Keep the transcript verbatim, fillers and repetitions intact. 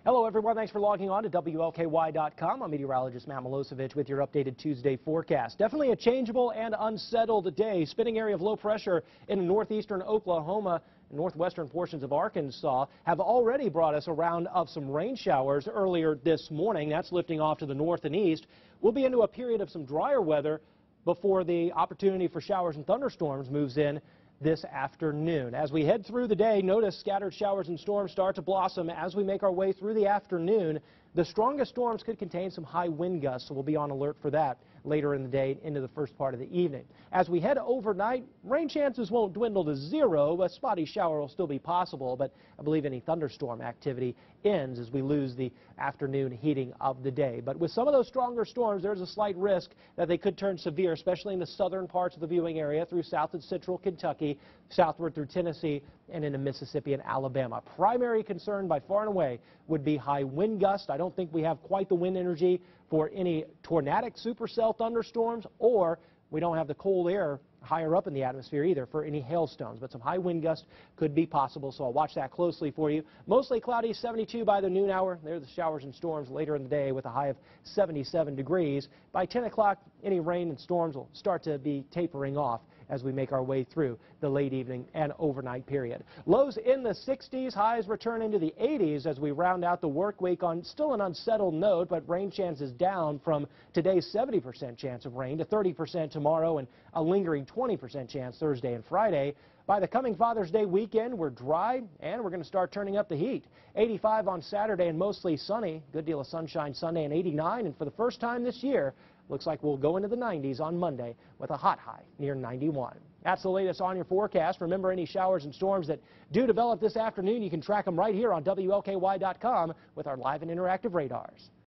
Hello, everyone. Thanks for logging on to W L K Y dot com. I'm meteorologist Matt Milosevic with your updated Tuesday forecast. Definitely a changeable and unsettled day. Spinning area of low pressure in northeastern Oklahoma and northwestern portions of Arkansas have already brought us a round of some rain showers earlier this morning. That's lifting off to the north and east. We'll be into a period of some drier weather before the opportunity for showers and thunderstorms moves in this afternoon. As we head through the day, notice scattered showers and storms start to blossom as we make our way through the afternoon. The strongest storms could contain some high wind gusts, so we'll be on alert for that later in the day into the first part of the evening. As we head overnight, rain chances won't dwindle to zero. A spotty shower will still be possible, but I believe any thunderstorm activity ends as we lose the afternoon heating of the day. But with some of those stronger storms, there's a slight risk that they could turn severe, especially in the southern parts of the viewing area through south and central Kentucky, southward through Tennessee, and into Mississippi and Alabama. Primary concern by far and away would be high wind gusts. I don't think we have quite the wind energy for any tornadic supercell thunderstorms, or we don't have the cold air higher up in the atmosphere either for any hailstones, but some high wind gusts could be possible, so I'll watch that closely for you. Mostly cloudy, seventy-two by the noon hour. There's the showers and storms later in the day with a high of seventy-seven degrees. By ten o'clock, any rain and storms will start to be tapering off as we make our way through the late evening and overnight period. Lows in the sixties, highs return into the eighties as we round out the work week on still an unsettled note, but rain chances down from today's seventy percent chance of rain to thirty percent tomorrow and a lingering twenty percent chance Thursday and Friday. By the coming Father's Day weekend, we're dry and we're going to start turning up the heat. eighty-five on Saturday and mostly sunny. Good deal of sunshine Sunday and eighty-nine, and for the first time this year, looks like we'll go into the nineties on Monday with a hot high near ninety-one. That's the latest on your forecast. Remember, any showers and storms that do develop this afternoon, you can track them right here on W L K Y dot com with our live and interactive radars.